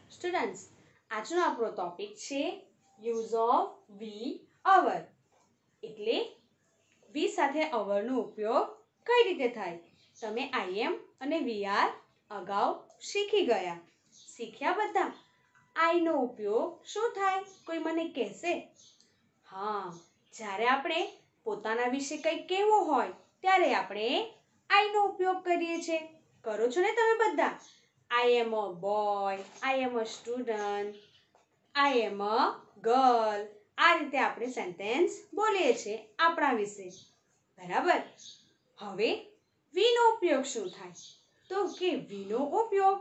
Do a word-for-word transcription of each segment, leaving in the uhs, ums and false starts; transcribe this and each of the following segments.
Students, આજનો આપણો topic છે યુઝ ઓફ વી અવર, એટલે વી સાથે અવરનો ઉપયોગ કઈ રીતે થાય. તમે આઈ એમ અને વી આર અગાઉ શીખી ગયા. શીખ્યા બધા? આઈ નો ઉપયોગ શું થાય, કોઈ મને કહેશે? હા, જ્યારે આપણે પોતાના વિશે કંઈક કહેવું હોય ત્યારે આપણે આઈ નો ઉપયોગ કરીએ છીએ. કરો છો ને તમે બધા? I am a boy, I am a student, I am a girl. આ રીતે આપણે સેન્ટેન્સ બોલીએ છીએ આપણા વિશે. બરાબર. હવે વી નો ઉપયોગ શું થાય? તો કે વી નો ઉપયોગ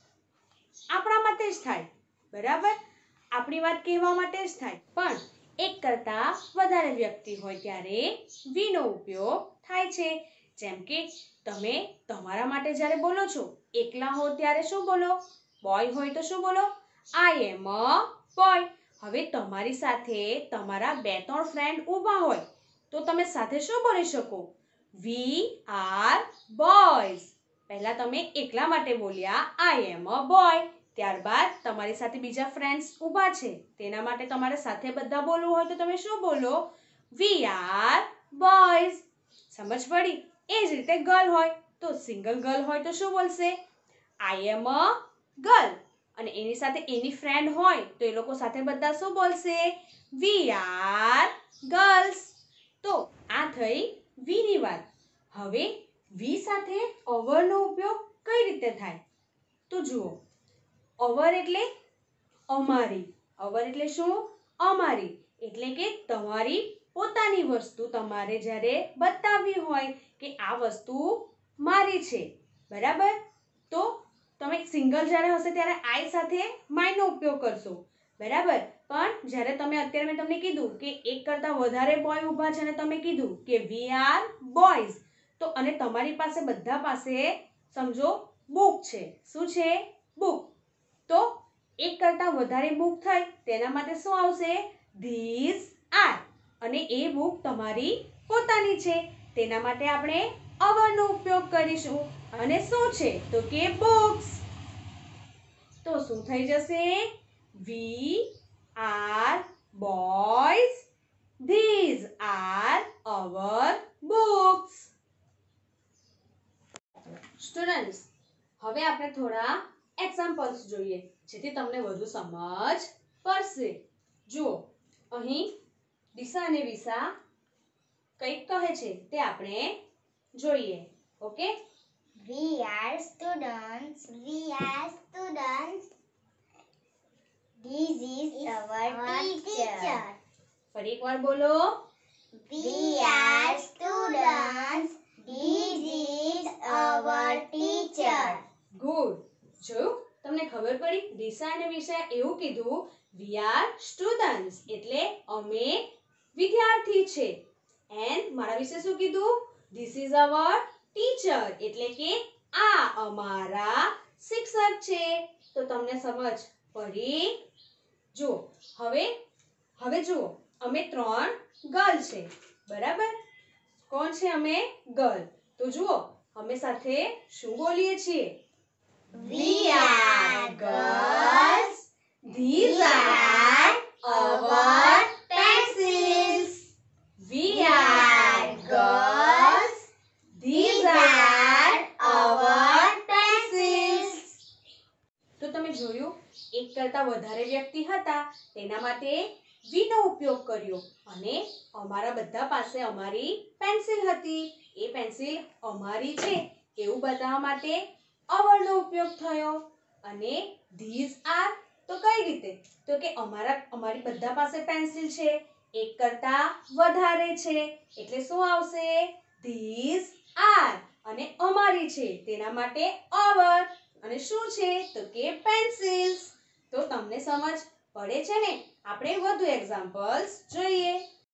આપણા માટે જ થાય. બરાબર. આપણી વાત કહેવા માટે જ થાય. પણ એક કરતા વધારે વ્યક્તિ હોય ત્યારે વી નો ઉપયોગ થાય છે. જેમ કે તમે તમારા માટે જ્યારે બોલો છો, એકલા હો ત્યારે શું બોલો? બોય હોય તો શું બોલો? I am a boy. હવે તમારી સાથે તમારા બે ત્રણ ફ્રેન્ડ ઊભા હોય તો તમે સાથે શું બોલી શકો? We are boys. પહેલા તમે એકલા માટે બોલ્યા આઈ એમ અ બોય. ત્યારબાદ તમારી સાથે બીજા ફ્રેન્ડ્સ ઊભા છે, તેના માટે તમારે સાથે બધા બોલવું હોય તો તમે શું બોલો? We are boys. સમજ પડી? એ જ રીતે ગર્લ હોય તો સિંગલ ગર્લ હોય તો શું બોલશે? I am a girl. અને એની સાથે એની ફ્રેન્ડ હોય તો એ લોકો સાથે બધા શું બોલશે? We are girls. તો આ થઈ વી ની વાત. હવે વી સાથે અવરનો ઉપયોગ કઈ રીતે થાય? તો જુઓ, અવર એટલે અમારી. અવર એટલે શું? અમારી. એટલે કે તમારી પોતાની વસ્તુ તમારે જ્યારે બતાવવી હોય કે આ વસ્તુ મારી છે. બરાબર. તો તમે સિંગલ જ્યારે હશે ત્યારે આઈ સાથે માય નો ઉપયોગ કરશો. બરાબર. પણ જ્યારે તમે અત્યારે મેં તમને કીધું કે એક કરતા વધારે બોય ઊભા છે અને તમે કીધું કે વી આર બોયઝ, તો અને તમારી પાસે બધા પાસે સમજો બુક છે. શું છે? બુક. તો એક કરતા વધારે બુક થાય તેના માટે શું આવશે? These are. અને એ બુક તમારી પોતાની છે તેના માટે આપણે અવરનો ઉપયોગ કરીશું. અને શું છે? તો કે બુક્સ. તો શું થઈ જશે? We are boys, these are our books. Students, હવે આપણે થોડા એક્ઝામ્પલ્સ જોઈએ જેથી તમને વધુ સમજ પડશે. જુઓ, અહીં દિશા અને વિશા કંઈક કહે છે તે આપણે જોઈએ. Okay? We are students. We are students. This is our teacher. ફરી એકવાર બોલો. We are students. This is our teacher. Good. જોયું? તમને ખબર પડી? દિશા અને વિશા એવું કીધું we are students એટલે અમે વિદ્યાર્થી છે. એન્ડ મારા વિશે શું કીધું? This is our teacher એટલે કે આ અમારા શિક્ષક છે. તો તમને સમજ પડી? જુઓ, હવે હવે જુઓ, અમે ત્રણ ગર્લ છે. બરાબર. કોણ છે અમે? ગર્લ. તો જુઓ, અમે સાથે શું બોલીએ છીએ? We are girls. These are our pencils. We are girls. These are our pencils. તો તમે જોયું, એક કરતા વધારે વ્યક્તિ હતા તેના માટે વી નો ઉપયોગ કર્યો અને અમારા બધા પાસે અમારી પેન્સિલ હતી. એ પેન્સિલ અમારી છે એવું બતાવવા માટે અવરનો ઉપયોગ થયો. અને ધીઝ આર તો કઈ રીતે? તો કે અમારા અમારી બધા પાસે પેન્સિલ છે, એક કરતા વધારે છે એટલે શું આવશે? These are. અને અમારી છે તેના માટે અવર. અને શું છે? તો કે પેન્સિલ્સ. તો તમને સમજ પડે છે ને? આપણે વધુ એક્ઝામ્પલ્સ જોઈએ.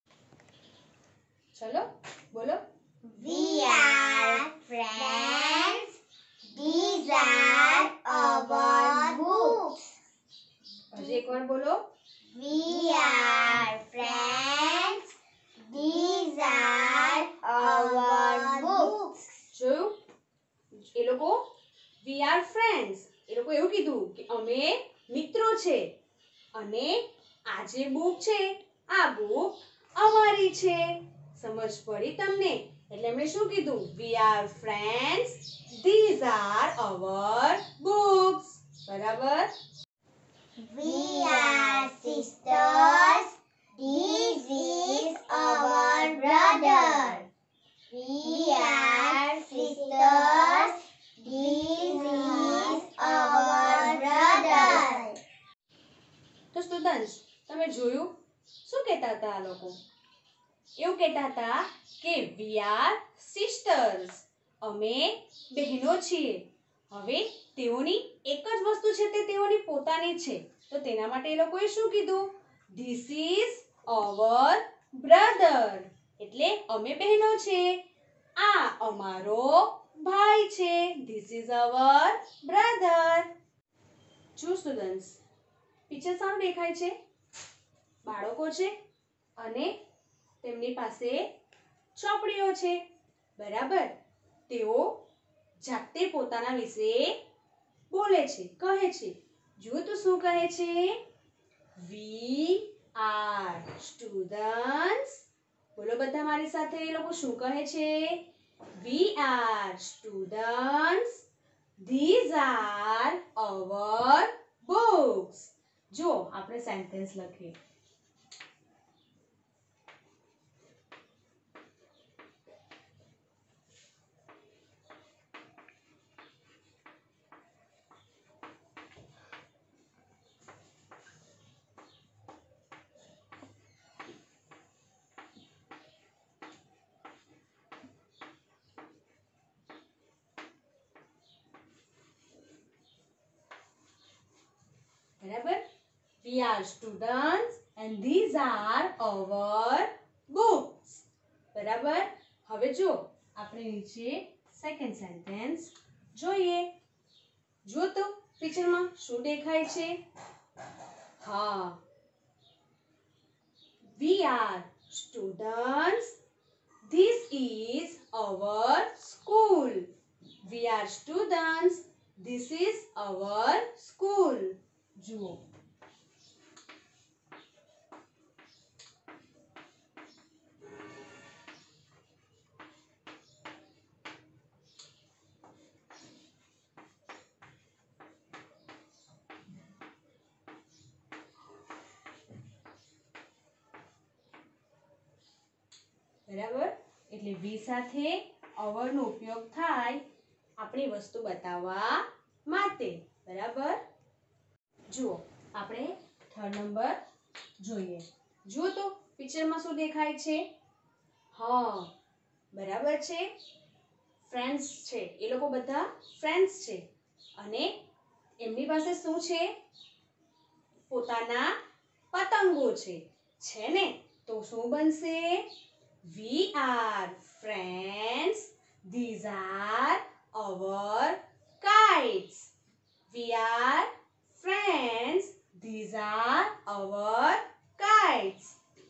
ચલો બોલો. We are friends. These are our books. હજી એકવાર બોલો. We are friends. These are our books. જોયું? એ લોકો we are friends. એ લોકો એવું કીધું કે અમે મિત્રો છે અને આ જે બુક છે આ બુક અમારી છે. સમજ પડી તમને? એટલે મેં શું કીધું? We are friends, these are our books. બરાબર? We are sisters. This is our brother. We are sisters. This is our brother. તો સ્ટુડન્ટ્સ તમે જોયું શું કહેતા હતા આ લોકો? એવું કહેતા હતા કે વી આર સિસ્ટર્સ, અમે બહેનો છીએ. હવે તેઓની એક જ વસ્તુ છે તે તેઓની પોતાની છે, તો તેના માટે એ લોકોએ શું કીધું? ધીસ ઇઝ અવર બ્રધર, એટલે અમે બહેનો છે. આ અમારો ભાઈ છે. This is our brother. જો સ્ટુડન્ટ્સ પિક્ચર સારું દેખાય છે? બાળકો છે અને તેમની પાસે ચોપડીઓ છે. બરાબર? તેઓ જાતે પોતાના વિશે બોલે છે, કહે છે. જો તો શું કહે છે? We are students. બોલો બધા મારી સાથે. એ લોકો શું કહે છે? We are students. These are our books. જો આપણે સેન્ટેન્સ લખીએ. બરાબર? We are students and these are our books. બરાબર? હવે જો આપણે નીચે સેકન્ડ સેન્ટેન્સ જોઈએ. જો તો પિક્ચરમાં શું દેખાય છે? હા, we are students. This is our school. We are students. This is our school. જુઓ. બરાબર? એટલે વી સાથે અવર નો ઉપયોગ થાય આપણી વસ્તુ બતાવવા માટે. બરાબર? જુઓ આપણે થર્ડ નંબર જોઈએ. જુઓ તો પિક્ચરમાં શું દેખાય છે? હા, બરાબર છે. ફ્રેન્ડ્સ છે, એ લોકો બધા ફ્રેન્ડ્સ છે અને એમની પાસે શું છે? પોતાના પતંગો છે. છે ને? તો શું બનશે? We are friends. These are our kites. We are friends. These are our kites.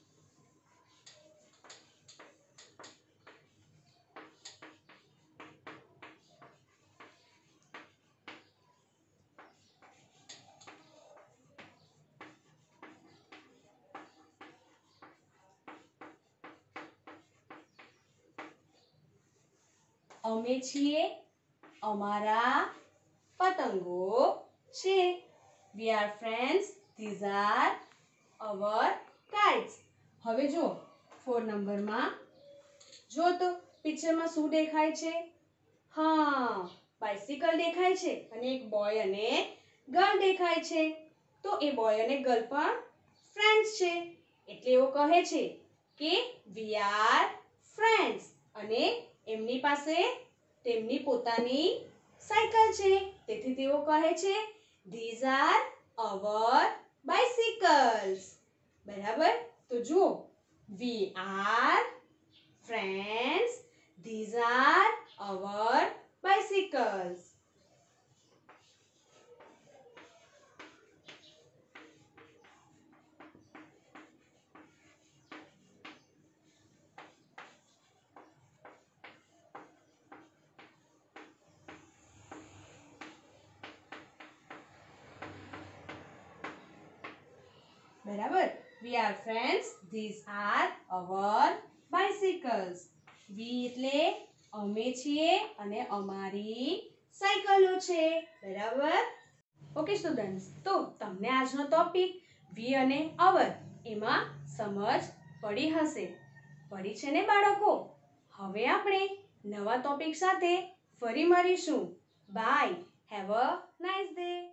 અમે છીએ, અમારા પતંગો છે. We are friends. These are our kites. હવે જો ફોર નંબરમાં જો તો પિક્ચરમાં શું દેખાય છે? હા, બાઇસિકલ દેખાય છે અને એક બોય અને ગર્લ દેખાય છે. તો એ બોય અને ગર્લ પણ ફ્રેન્ડ્સ છે. એટલે એઓ કહે છે કે we are friends અને એમની પાસે તેમની પોતાની સાયકલ છે. તેથી તેઓ કહે છે these are our bicycles. બરાબર? તો જુઓ, we are friends. These are our bicycles. બરાબર. We are friends. This are our bicycles. We એટલે અમે છીએ અને અમારી સાયકલો છે. બરાબર. ઓકે સ્ટુડન્ટ્સ, તો તમને આજનો ટોપિક વી અને અવર એમાં સમજ પડી હશે. પડી છે ને બાળકો? હવે આપણે નવા ટોપિક સાથે ફરી મળીશું. Bye. Have a nice day.